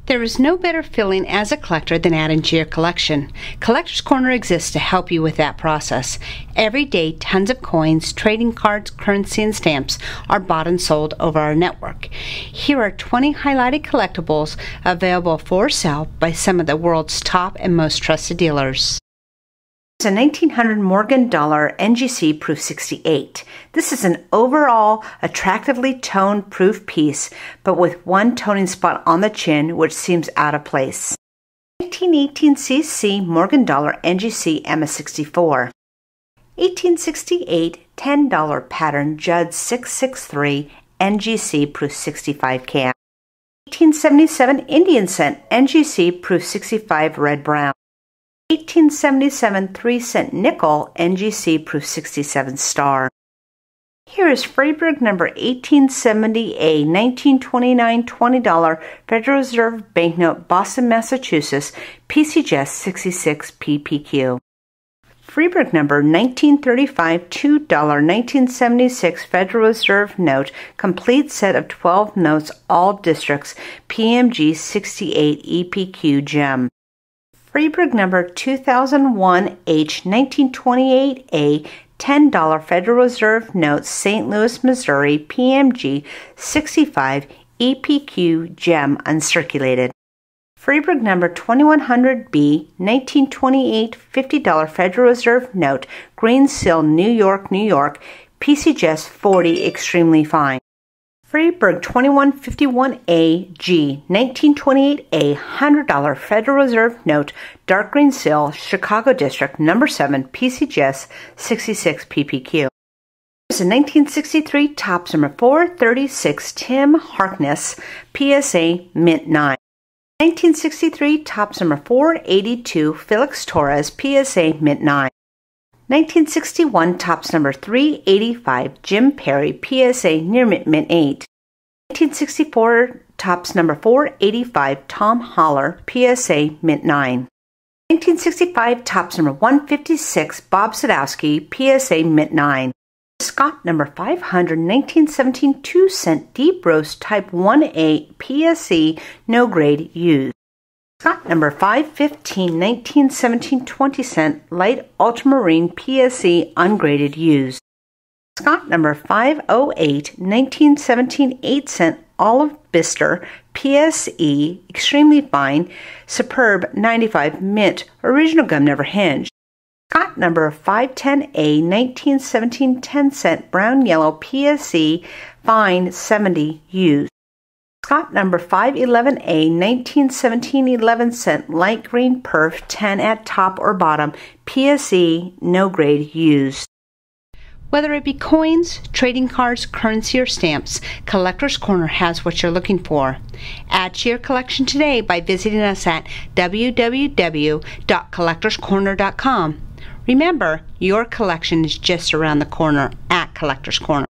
There is no better feeling as a collector than adding to your collection. Collector's Corner exists to help you with that process. Every day, tons of coins, trading cards, currency, and stamps are bought and sold over our network. Here are 20 highlighted collectibles available for sale by some of the world's top and most trusted dealers. It's a 1900 Morgan dollar NGC Proof 68. This is an overall attractively toned proof piece, but with one toning spot on the chin which seems out of place. 1818 CC Morgan dollar NGC MS64. 1868 $10 pattern Judd 663 NGC Proof 65 cam. 1877 Indian cent NGC Proof 65 red brown. 1877 3-cent nickel NGC Proof 67 star. Here is Freiburg number 1870A 1929 $20 Federal Reserve banknote Boston, Massachusetts PCGS 66 PPQ. Freiburg number 1935 $2 1976 Federal Reserve note complete set of 12 notes all districts PMG 68 EPQ gem. Freiburg number 2001 H 1928A $10 Federal Reserve notes St. Louis, Missouri PMG 65 EPQ gem uncirculated. Freiburg number 2100B 1928 $50 Federal Reserve note Green Seal, New York, New York PCGS 40 extremely fine. Freiburg 2151A G 1928A $100 Federal Reserve note dark green seal Chicago District number 7 PCGS 66 PPQ. Here's a 1963 Topps number 436 Tim Harkness PSA Mint 9. 1963 Topps number 482 Felix Torres PSA Mint 9. 1961 Topps number 385 Jim Perry PSA near Mint 8. 1964 Topps number 485 Tom Holler PSA Mint 9. 1965 Topps number 156 Bob Sadowski PSA Mint 9. Scott number 500 1917 2-cent Deep Roast Type 1A PSE no grade used. Scott number 515 1917 20-cent Light Ultramarine PSE ungraded used. Scott number 508 1917 8-cent Olive Bister PSE extremely fine Superb 95 mint original gum never hinged. Scott number 510A 1917 10-cent brown yellow PSE fine 70 used. Scott number 511A 1917 11-cent light green perf 10 at top or bottom PSE no grade used. Whether it be coins, trading cards, currency, or stamps, Collector's Corner has what you're looking for. Add to your collection today by visiting us at www.collectorscorner.com. Remember, your collection is just around the corner at Collector's Corner.